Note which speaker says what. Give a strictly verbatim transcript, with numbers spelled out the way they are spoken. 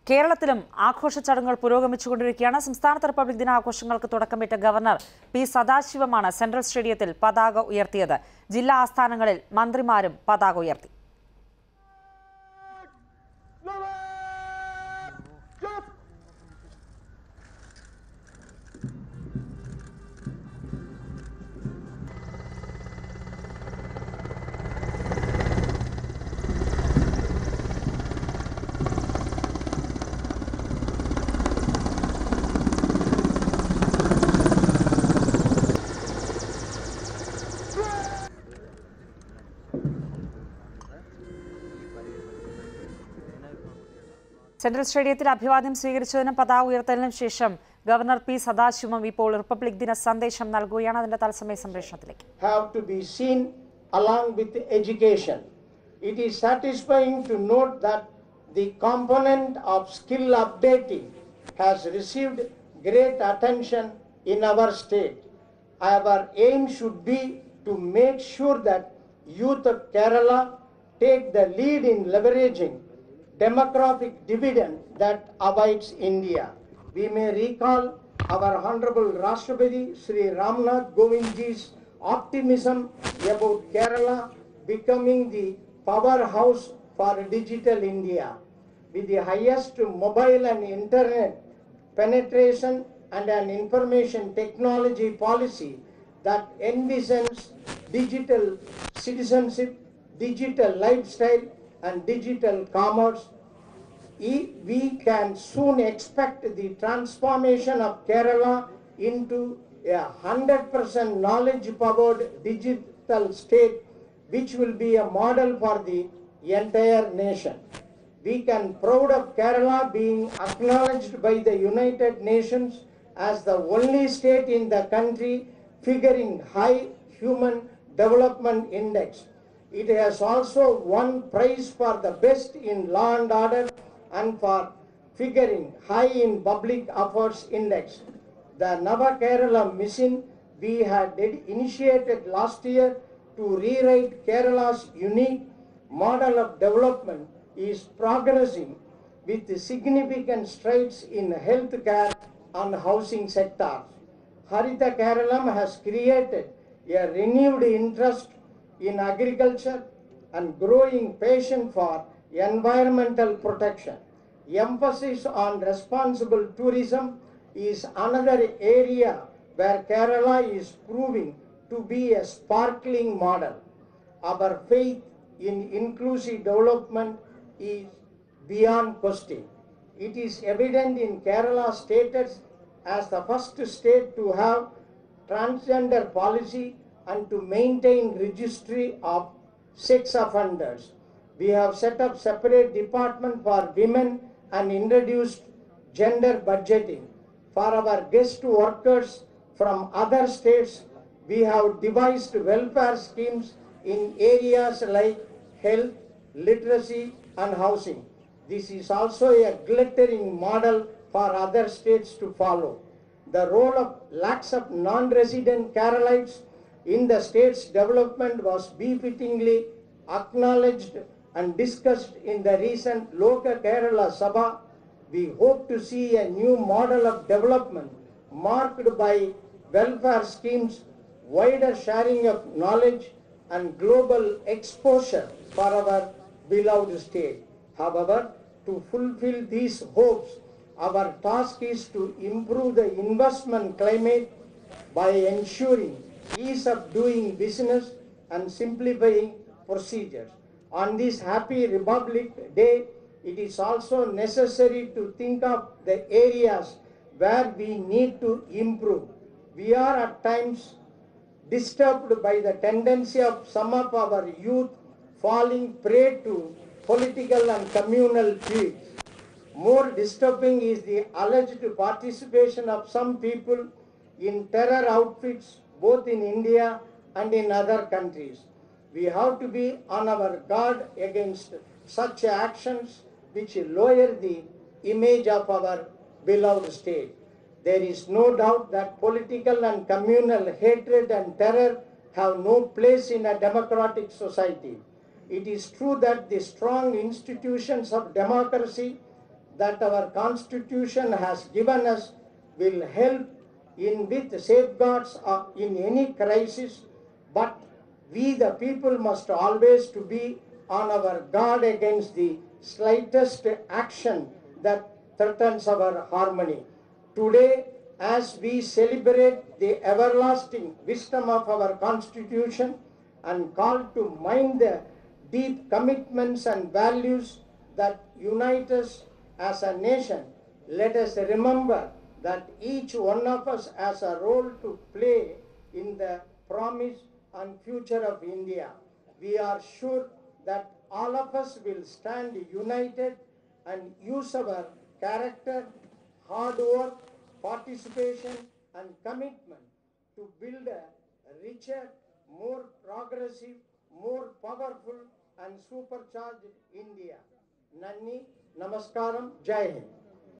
Speaker 1: കേരളത്തിലും ആഘോഷ ചടങ്ങുകൾ പുരോഗമിച്ചുകൊണ്ടിരിക്കുകയാണ്. സംസ്ഥാനത്ത് റിപ്പബ്ലിക് ദിനാഘോഷങ്ങൾക്ക് തുടക്കമിട്ട ഗവർണർ പി സദാശിവമാണ് സെൻട്രൽ സ്റ്റേഡിയത്തിൽ പതാക ഉയർത്തിയത്. ജില്ലാ ആസ്ഥാനങ്ങളിൽ മന്ത്രിമാരും പതാക ഉയർത്തി. സെൻട്രൽ സ്റ്റേഡിയത്തിൽ അഭിവാദ്യം സ്വീകരിച്ചതിനും പതാക ഉയർത്തലിനും ശേഷം ഗവർണർ പി സദാശിവം ഇപ്പോൾ റിപ്പബ്ലിക് ദിന സന്ദേശം നൽകുകയാണ്. അതിന്റെ തത്സമയ സംപ്രേഷണത്തിലേക്ക്.
Speaker 2: Have to be seen along with education. It is satisfying to note that the component of skill updating has received great attention in our state. Our aim should be to make sure that youth of Kerala take the lead in leveraging demographic dividend that awaits India. We may recall our Honorable Rashtrapati Sri Ramnath Kovindji's optimism about Kerala becoming the powerhouse for digital India. With the highest mobile and internet penetration and an information technology policy that envisions digital citizenship, digital lifestyle and digital commerce, we can soon expect the transformation of Kerala into a one hundred percent knowledge-powered digital state, which will be a model for the entire nation. We can proud of Kerala being acknowledged by the United Nations as the only state in the country figuring high human development index. It has also won prize for the best in law and order and for figuring high in public affairs index. The Nava Kerala mission we had initiated last year to rewrite Kerala's unique model of development is progressing with significant strides in healthcare and housing sectors. Harita Keralam has created a renewed interest in agriculture and growing passion for environmental protection. Emphasis on responsible tourism is another area where Kerala is proving to be a sparkling model. Our faith in inclusive development is beyond question. It is evident in Kerala's status as the first state to have transgender policy and to maintain registry of sex offenders. We have set up separate department for women and introduced gender budgeting. For our guest workers from other states, we have devised welfare schemes in areas like health, literacy and housing. This is also a glittering model for other states to follow. The role of lakhs of non-resident Keralites in the state's development was befittingly acknowledged and discussed in the recent Loka Kerala Sabha. We hope to see a new model of development marked by welfare schemes, wider sharing of knowledge and global exposure for our beloved state. However, to fulfill these hopes, our task is to improve the investment climate by ensuring ease of doing business and simplifying procedures. On this happy Republic Day, it is also necessary to think of the areas where we need to improve. We are at times disturbed by the tendency of some of our youth falling prey to political and communal feuds. More disturbing is the alleged participation of some people in terror outfits both in India and in other countries. We have to be on our guard against such actions which lower the image of our beloved state. There is no doubt that political and communal hatred and terror have no place in a democratic society. It is true that the strong institutions of democracy that our Constitution has given us will help in with safeguards uh, in any crisis, but we the people must always to be on our guard against the slightest action that threatens our harmony. Today, as we celebrate the everlasting wisdom of our Constitution and call to mind the deep commitments and values that unite us as a nation, let us remember that each one of us has a role to play in the promise and future of India. We are sure that all of us will stand united and use our character, hard work, participation and commitment to build a richer, more progressive, more powerful and supercharged India. Nanni, Namaskaram, Jai Hind.